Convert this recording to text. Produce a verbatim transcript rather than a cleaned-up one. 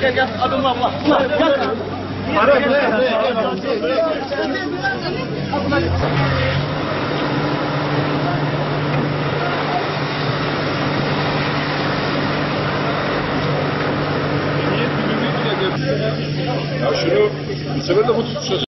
gel gel. Adım var. Gel. Ara gel. Ya şunu bu sefer de bu tutacağız.